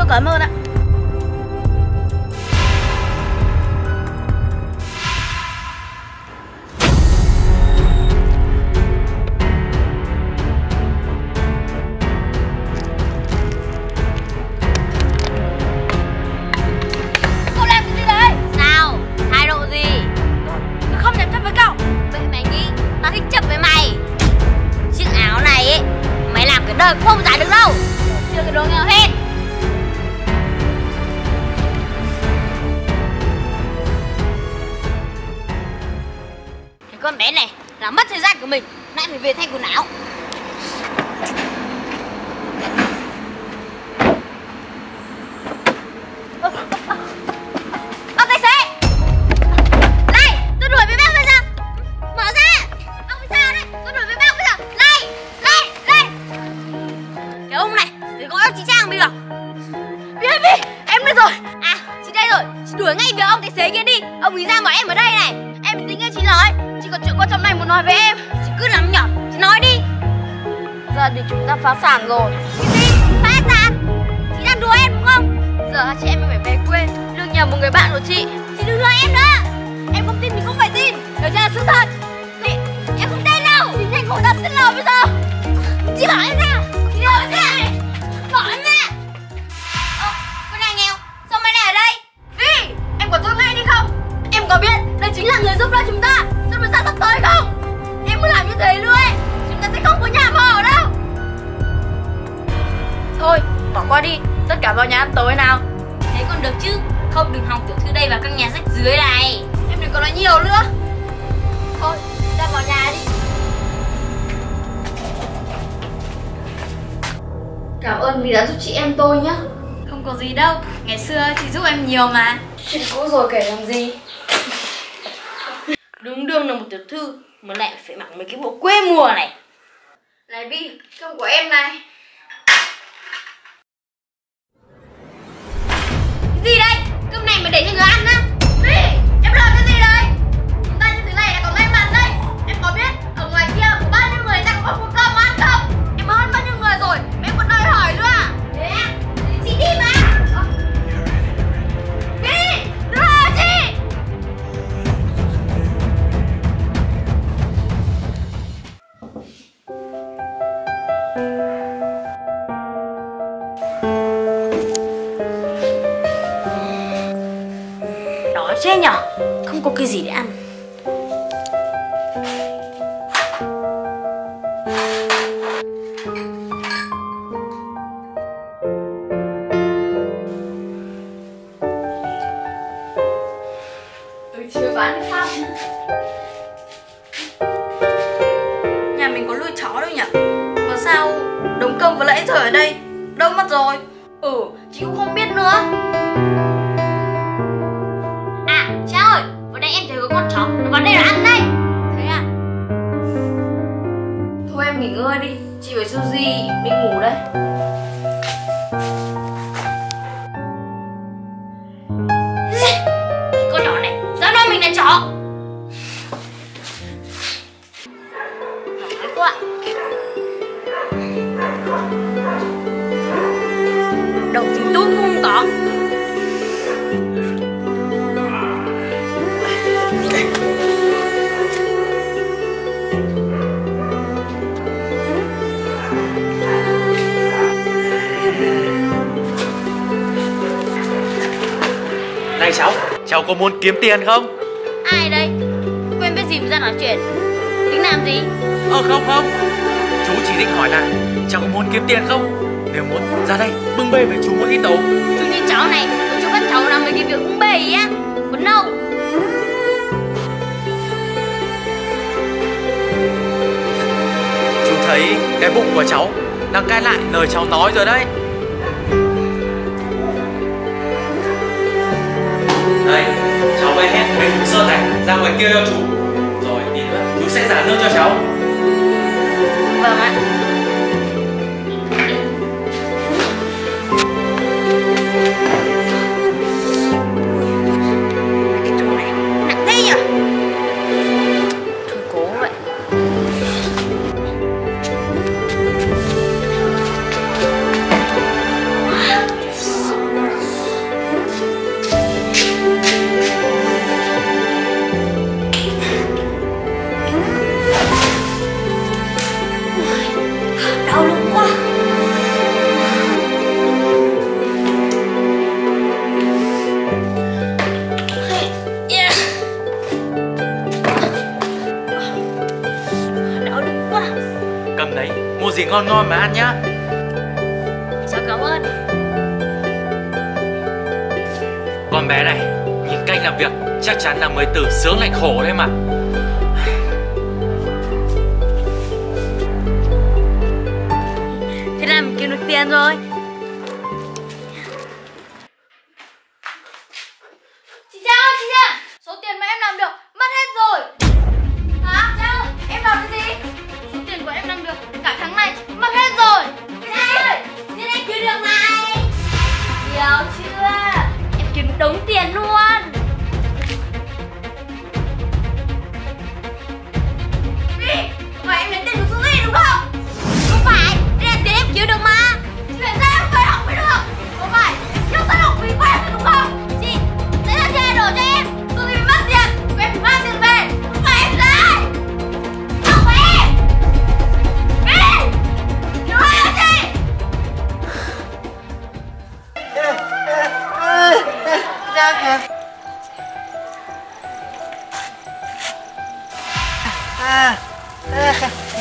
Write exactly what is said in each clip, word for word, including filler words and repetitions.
cảm ơn ạ. Cậu làm cái gì đấy? Sao? Thái độ gì? Tôi không thèm chấp với cậu. Vậy mày nghĩ tao thích chấp với mày? Chiếc áo này ấy, mày làm cái đời cũng không giải được đâu. Chưa cái đồ nghèo hết. Cái con bé này làm mất thời gian của mình, lại phải về thay quần áo. Ơ, ơ, ơ, tài xế! Này, tôi đuổi với bác bây giờ. Mở ra! Ông sao đấy? Tôi đuổi với bác bây giờ. Này, này, này! Cái ông này, phải gọi cho chị Trang mới được. Vi ơi Vi, em đây rồi. À, chị đây rồi. Chị đuổi ngay với ông tài xế kia đi. Ông ấy ra bảo em ở đây này. Em tính nghe chị nói. Chị có chuyện quan trọng này muốn nói với em. Chị cứ nắm nhỏm, chị nói đi. Gia đình chúng ta phá sản rồi. Cái gì? Phá sản? Chị đang đùa em đúng không? Giờ chị em phải về quê được nhờ một người bạn của chị. Chị đừng lừa em nữa. Em không tin thì không phải tin. Điều tra là sự thật. Chị, em không tin đâu. Chị nhanh khổ thật xin lỗi bây giờ. Chị bảo em ra. Chị bảo em ra. Bỏ em ra. Ơ, con này nghèo. Sao mày lại ở đây? Vi, em có tôi ngay đi không? Em có biết đây chính là người giúp đỡ chúng ta trong thời gian sắp tới không? Em cứ làm như thế nữa ấy, chúng ta sẽ không có nhà mà ở đâu. Thôi, bỏ qua đi. Tất cả vào nhà ăn tối nào. Thế còn được chứ. Không đừng hòng tiểu thư đây vào căn nhà rách dưới này. Em đừng có nói nhiều nữa. Thôi, ra vào nhà đi. Cảm ơn vì đã giúp chị em tôi nhé. Không có gì đâu, ngày xưa chị giúp em nhiều mà. Chuyện cũ rồi kể làm gì. Đúng đương là một tiểu thư mà lại phải mặc mấy cái bộ quê mùa này. Này Vi, cơm của em này. Cái gì đây? Cơm này mà để cho người ăn á? Vi, em làm cái gì đây? Chúng ta như thế này là có may mắn đây. Em có biết ở ngoài kia có bao nhiêu người ta có một cơm ăn không? Em hơn bao nhiêu người rồi mà em còn đòi hỏi nữa à? Thế à? Thế chị đi mà. À. Vi, đưa chị. Đói chết nhở? Không có cái gì để ăn. Tôi chưa bán xong. Nhà mình có nuôi chó đâu nhỉ? Mà sao đống cơm vừa nãy giờ ở đây đâu mất rồi? Ừ, chị cũng không biết nữa. À, cha ơi, vừa nãy em thấy có con chó nó vào đây là ăn đây. Thế à? Thôi em nghỉ ngơi đi. Chị với Suzy đi ngủ đây. Con nhỏ này, dám nói mình là chó. Nói quá. Đầu chính túi cũng không có. Này cháu, cháu có muốn kiếm tiền không? Ai đây? Quen biết gì mà ra nói chuyện? Tính làm gì? Ờ không không, chú chỉ định hỏi là cháu có muốn kiếm tiền không? Nếu muốn ra đây bưng bê với chú một ít tấu. Chú như cháu này, chú bắt cháu làm mấy cái việc cũng bề ý á. Muốn đâu? Chú thấy cái bụng của cháu đang cai lại lời cháu nói rồi đấy. Đây, cháu với hẹn với Phúc Sơn này ra ngoài kia cho chú. Rồi tí nữa chú sẽ trả lương cho cháu. Vâng ạ. Cái chỗ này nặng thế nhỉ? Thôi cố vậy. ngon ngon mà ăn nhá. Cháu cảm ơn. Con bé này, nhìn cách làm việc chắc chắn là mới từ sướng lạnh khổ đấy mà. Thế là mình kiếm được tiền rồi. Chị Trang ơi, chị Trang, số tiền mà em làm được mất hết rồi. Hả? Trang ơi, em làm cái gì? Số tiền của em làm được cả tháng này mất hết rồi. Trang ơi, Nên em kiếm được này. Nhiều chưa? Em kiếm được đống tiền luôn. đi. Và em lấy tiền của Suzy đúng không? Không phải, đây là tiền em kiếm được mà. Chị phải ra em phải học mới được. Không phải, em sẽ học phí của em rồi đúng không? Chị, tại sao chị lại đổ cho em? Suzy bị mất tiền, của em phải mang tiền về. Không phải em sai. Không phải em. Đi. Đừng hỏi là chị. Ra kìa. À, à.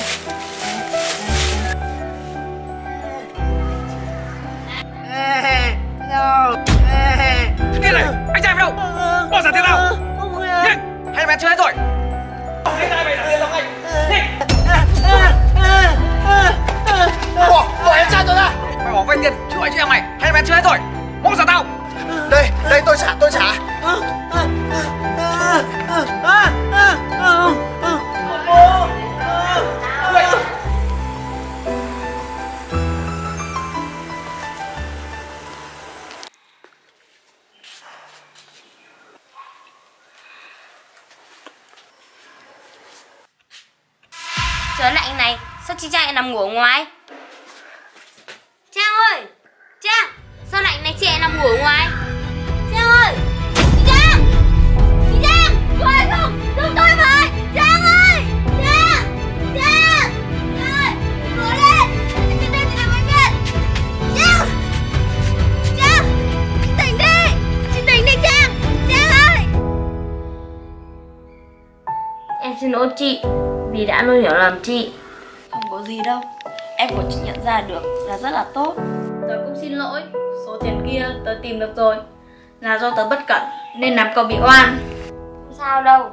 Ê, đâu? Ê. Tiền này, anh trai vào đâu? Bỏ ra tiền nào? Ông ơi. Nhanh, hai em chưa hết rồi. Anh trai mày là tiền đâu anh? Nhanh. Bỏ, bỏ em trai tôi ra. Mày bỏ vay tiền chứ gọi cho em mày. Hai em chưa hết rồi. Bỏ ra tao. Đây, đây tôi trả, tôi trả. Trời lạnh này, sao chị Trang lại nằm ngủ ở ngoài? Trang ơi! Trang! Sao lạnh này chị lại nằm ngủ ở ngoài? Trang ơi! Chị Trang! Chị Trang! Phải không? Đừng tôi phải! Trang ơi! Trang! Trang! Trang ơi! Cố lên! Chị Trang chị nằm bệnh viện! Trang! Trang! Chị tỉnh đi! Chị tỉnh đi Trang! Trang ơi! Em xin lỗi chị vì đã nuôi hiểu lầm chị. Không có gì đâu, em cũng chỉ nhận ra được là rất là tốt. Tớ cũng xin lỗi, số tiền kia tớ tìm được rồi. Là do tớ bất cẩn nên làm cậu bị oan. Không sao đâu.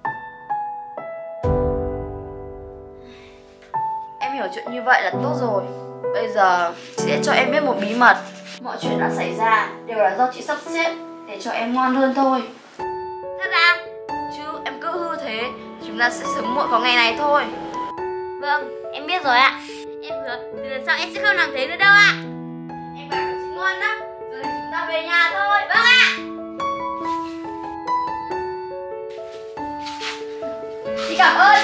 Em hiểu chuyện như vậy là tốt rồi. Bây giờ chị sẽ cho em biết một bí mật. Mọi chuyện đã xảy ra đều là do chị sắp xếp để cho em ngoan hơn thôi. Thật à? Chứ em cứ hư thế, chúng ta sẽ sớm muộn có ngày này thôi. Vâng, em biết rồi ạ. Em hứa từ lần sau em sẽ không làm thế nữa đâu ạ. Em phải của chị ngoan lắm. Rồi chúng ta về nhà thôi. Vâng ạ. Chị cảm ơn